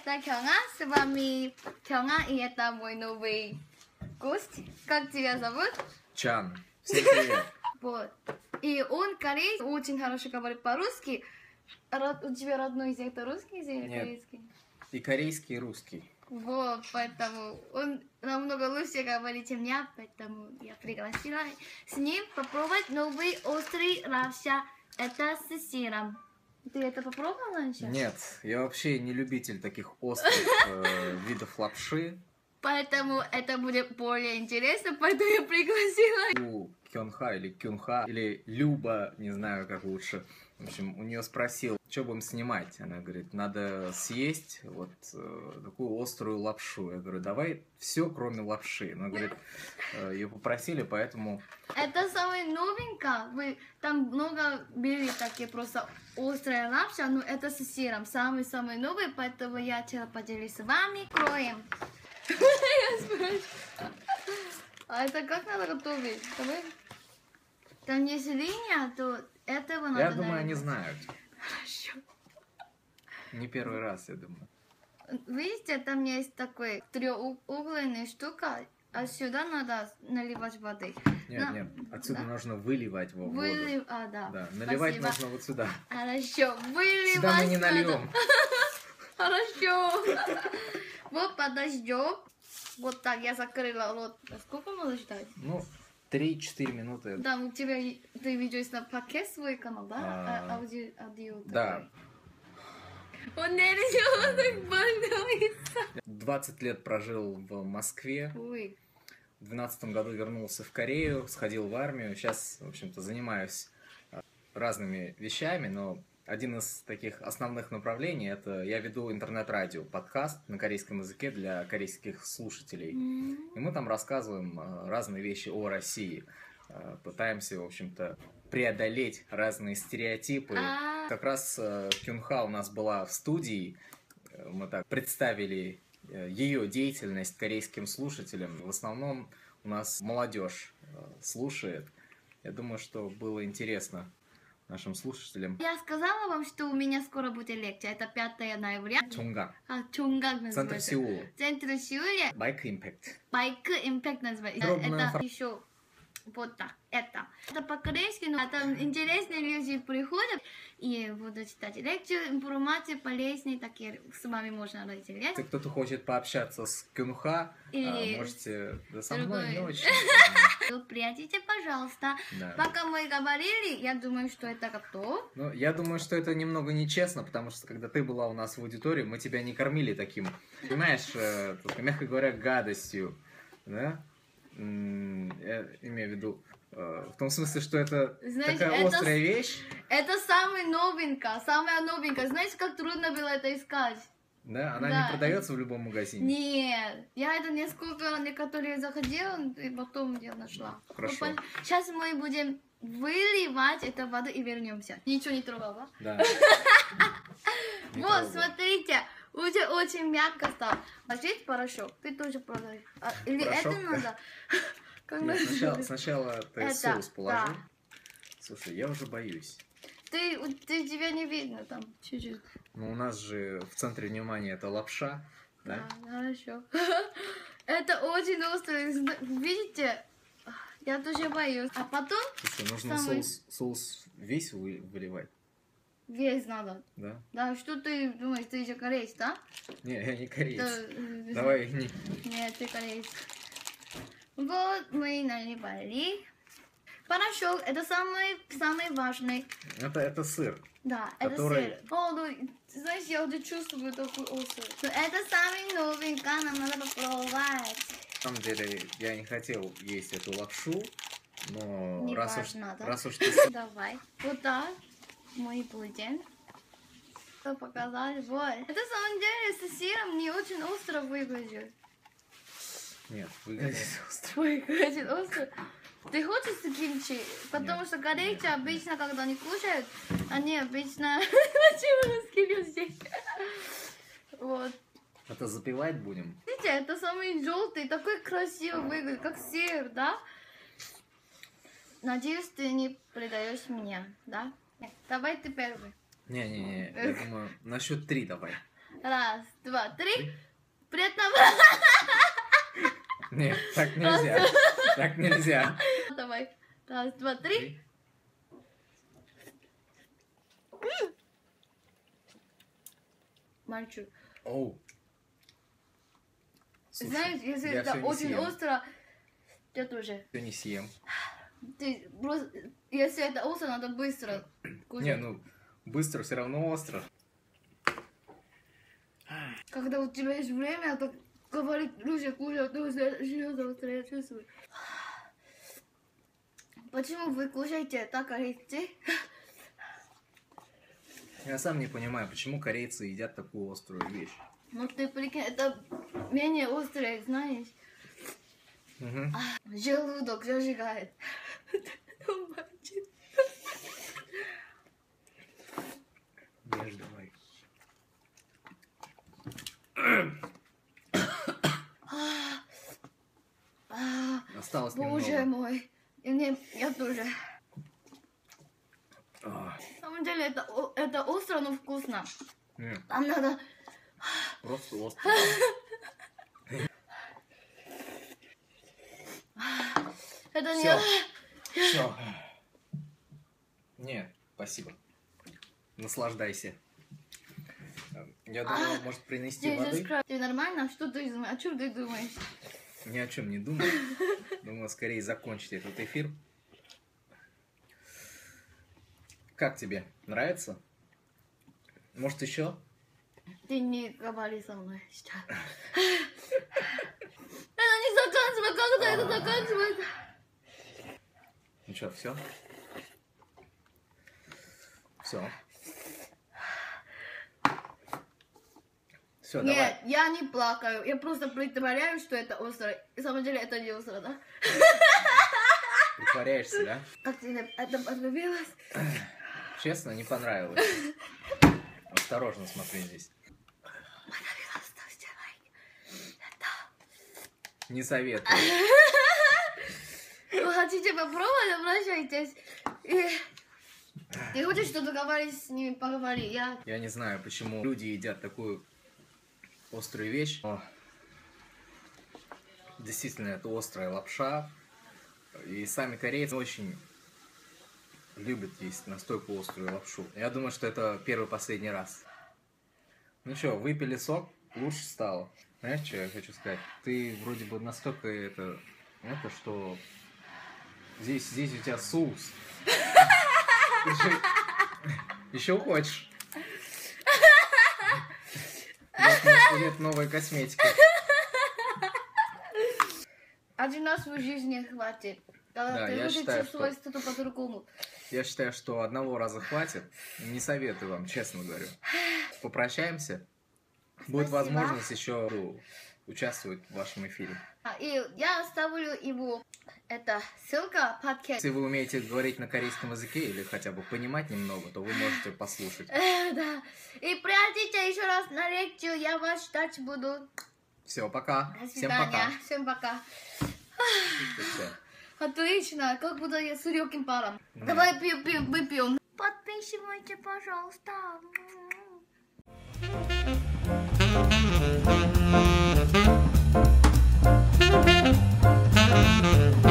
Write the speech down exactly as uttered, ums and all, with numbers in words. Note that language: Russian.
это Кёнга, с вами Кёнга, и это мой новый гость. Как тебя зовут? Чан. Всем привет. Вот. И он кореец, очень хорошо говорит по-русски. Род- У тебя родной язык это русский язык или Нет. корейский? И корейский, и русский. Вот, поэтому он намного лучше говорит, чем я, поэтому я пригласила с ним попробовать новый острый лапша. Это с сыром. Ты это попробовал раньше? Нет, я вообще не любитель таких острых э, видов лапши. Поэтому это будет более интересно, поэтому я пригласила. У Кёнха или Кюнха, или Люба, не знаю, как лучше. В общем, у нее спросил, что будем снимать. Она говорит, надо съесть вот э, такую острую лапшу. Я говорю, давай все, кроме лапши. Она говорит, э, ее попросили, поэтому... Это самое новенькое. Вы там много были такие просто острые лапша, но это с сыром. Самый-самый новый, поэтому я хотела поделиться с вами. Кроем. Я спрашиваю. А это как надо готовить? Давай. Там есть линия, то этого надо... Я думаю, они нарезать. знают. Хорошо. Не первый раз, я думаю. Видите, там есть такой треугольная штука, а сюда надо наливать воды. Нет, На- нет, отсюда да? нужно выливать во воду. Вылив... А, да. Да, наливать Спасибо. нужно вот сюда. Хорошо, выливать Сюда мы не надо. нальем. Хорошо. Вот подождем. Вот так, я закрыла рот. А сколько надо ждать? Ну, три-четыре минуты. Да, у тебя, ты видишь на пакет свой канал, да? А, А, аудио, аудио Да. такой. Он нельзя, он так больной. двадцать лет прожил в Москве. Ой. В двенадцатом году вернулся в Корею, сходил в армию. Сейчас, в общем-то, занимаюсь а, разными вещами, но один из таких основных направлений — это я веду интернет-радио, подкаст на корейском языке для корейских слушателей. И мы там рассказываем а, разные вещи о России. А, Пытаемся, в общем-то, преодолеть разные стереотипы. А. Как раз э, Кюнха у нас была в студии. Э, Мы так представили э, ее деятельность корейским слушателям. В основном у нас молодежь э, слушает. Я думаю, что было интересно нашим слушателям. Я сказала вам, что у меня скоро будет лекция. Это пятое ноября. Чонгак, А, Чонгак центр называется. Сеула, Центр Сеуля. Байк Импакт. Байк импакт называется. Подробная Это еще вот так. Это. Это по-корейски, но там интересные люди приходят и будут читать лекцию, информацию полезные, такие с вами можно разделять. Если кто-то хочет пообщаться с Кюнха, Или а, можете да, со мной другой. не очень. Вы приятите, пожалуйста. Да. Пока мы говорили, я думаю, что это готово. Ну, я думаю, что это немного нечестно, потому что когда ты была у нас в аудитории, мы тебя не кормили таким, понимаешь, э, только, мягко говоря, гадостью, да? М, Я имею в виду, э, в том смысле, что это Знаете, такая это острая с- вещь, Это самая новинка, самая новинка. Знаете, как трудно было это искать? да? Она Да. не продается в любом магазине. Нет, я это несколько некоторые заходила, и потом я нашла. Хорошо. Сейчас мы будем выливать эту воду и вернемся. Ничего не трогал, да? Да. Не Вот, трогай. смотрите, уже очень мягко стало. Ложить порошок. Ты тоже положи. А, или Порошок? это надо? Как Нет, надо сначала, делать? сначала ты Это, соус положи. да. Слушай, я уже боюсь. Ты, ты тебя не видно там чуть-чуть. Но у нас же в центре внимания это лапша, да? Да, хорошо. Это очень острый. Видите? Я тоже боюсь. А потом Слушай, нужно Самый- соус, соус весь вы- выливать, весь надо. да? Да, что ты думаешь, ты же кореец, да? Не, я не кореец. Да, э, Давай не... Нет, ты кореец. Вот мы наливали. Порошок, это самый, самый важный. Это, это сыр. Да, Который- это сыр. О, ну, знаешь, я уже чувствую такой острый. Но это самый новенький, нам надо попробовать. На самом деле, я не хотел есть эту лапшу, но Не раз уж, важно, да? раз уж ты... Давай. Вот так мы будем. Что показать? Вот. Это на самом деле с сыром не очень остро выглядит. Нет, выглядит остро. Выглядит остро. Ты хочешь с кимчи? Потому Нет. что корейцы обычно, когда они кушают, они обычно... Почему русские люди? Вот. Это запивать будем? Видите, это самый желтый, такой красивый выглядит, как сыр, да? Надеюсь, ты не предаешь меня, да? Нет, давай ты первый. Не-не-не, я думаю, на счет три давай. Раз, два, три. Приятно. Нет, так нельзя. Так нельзя. Давай. Раз, два, три. Мальчик. Оу. Слушай, Знаешь, если я это всё не очень съем. остро, я тоже. Всё не съем. Ты просто, если это остро, надо быстро кушать. Не, ну, быстро все равно остро. Когда у тебя есть время, то говорит, Люся, кушай, то серьезно остро, я чувствую. Почему вы кушаете так корейцы? Я сам не понимаю, почему корейцы едят такую острую вещь. Ну ты прикинь, это менее острое, знаешь. Угу. Желудок зажигает. Ешь давай. Осталось Боже немного. мой. И мне, я тоже. А, На самом деле это, о- это остро, но вкусно. м, Там надо... Просто остро. Это не... Всё. Все. Нет, спасибо. Наслаждайся. Я думаю, может принести Jesus воды. Christ. Ты нормально? Что ты думаешь? О чем ты думаешь? Ни о чем не думаю. Думаю, скорее закончить этот эфир. Как тебе? Нравится? Может, еще? Ты не говори со мной сейчас. Это не заканчивается. Когда это заканчивается? Ну что, все? Все. Все, давай. Нет, я не плакаю. Я просто притворяю, что это остро. На самом деле это не остро, да? Притворяешься, да? Как тебе это понравилось? Честно, не понравилось. Осторожно смотри здесь. Понравилось, ставьте лайк. Это... Не советую. Вы хотите попробовать, обращайтесь. И... Ты хочешь что-то говорить с ними, поговори. Я... Я не знаю, почему люди едят такую острую вещь. Но действительно, это острая лапша. И сами корейцы очень любят есть настолько острую лапшу. Я думаю, что это первый и последний раз. Ну что, выпили сок, лучше стало. Знаешь, что я хочу сказать? Ты вроде бы настолько это... Это, что... Здесь, здесь у тебя соус. Еще, еще хочешь? Нет, нет новой косметики. Один раз в жизни хватит. Когда Да, ты я будешь считаю, чувствовать что- что-то по-другому. Я считаю, что одного раза хватит. Не советую вам, честно говорю. Попрощаемся. Будет Спасибо. возможность еще ну, участвовать в вашем эфире. А, и я оставлю его, это ссылка, подкаст. Если вы умеете говорить на корейском языке или хотя бы понимать немного, то вы можете послушать. Э, да. И приходите еще раз на лекцию, я вас ждать буду. Все, пока. До Всем пока. свидания. Всем пока. Всё. Отлично, как будто я с легким паром. Да. Давай пью, пью, выпьем. Подписывайтесь, пожалуйста. Thank you.